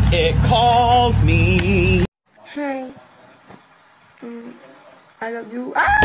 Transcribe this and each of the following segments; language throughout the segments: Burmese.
it calls me. Hi. I love you.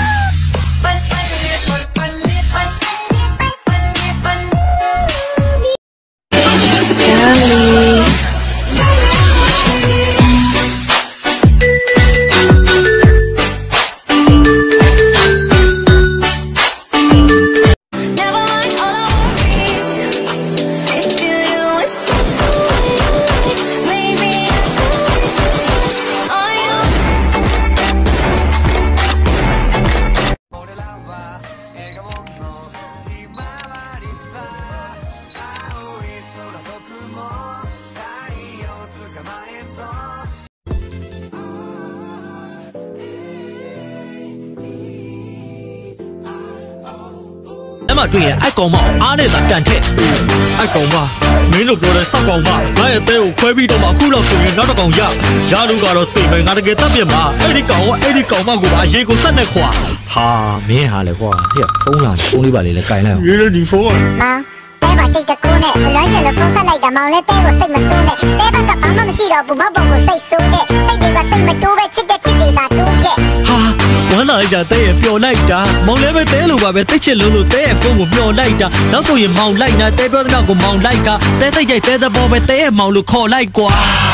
màတွေ့ရင်အကောင်မအားနဲ့သာကန်ထက်အကောင်မမင်းတို့ပြောတဲ့စောက်ကောင်မငါရဲ့တဲကိုခွဲပြီးတော့မှအခုတော့ဆိုရင်နောက်တစ်ကောင်ရလို့ကတော့သိမယ်ငါတကယ်တတ်ပြမှာအဲ့ဒီကောင်မကိုပါအရေးကိုစက်နဲ့ခွာဟာမင်းဟာလေကွာဟဲ့ဖုန်းလာဖုန်းလေးပါလေကင်လိုက်အောင်ရေးလို့ဒီဖုန်းကတဲမှာတိတ်တကူးနဲ့ဘလွမ်းချင်လို့ဖုန်းဆက်လိုက်တာမောင်လဲတဲကိုစိတ်မဆိုးနဲ့တဲဘက်ကဘာမှမရှိတော့ဘူးဘောက်ပုံကိုစိတ်ဆိုးနဲ့စိတ်တွေကတိတ်မတိုးပဲချစ်တဲ့ချစ်တွေကတိုးခဲ့ဟာဝမ်းလာလိုက်တာတဲရဲ့ပျော်လိုက်တာမောင်လည်းပဲတဲလိုပါပဲတိတ်ချစ်လို့တဲရဲ့ဖုန်းကိုပျော်လိုက်တာနောက်ဆိုရင်မောင်လိုက်တာတဲပြောတဲ့နောက်ကိုမောင်လိုက်ကတဲစိတ်ကြိုက်တဲသဘောပဲတဲရဲ့မောင်လို့ခေါ်လိုက်ကွာ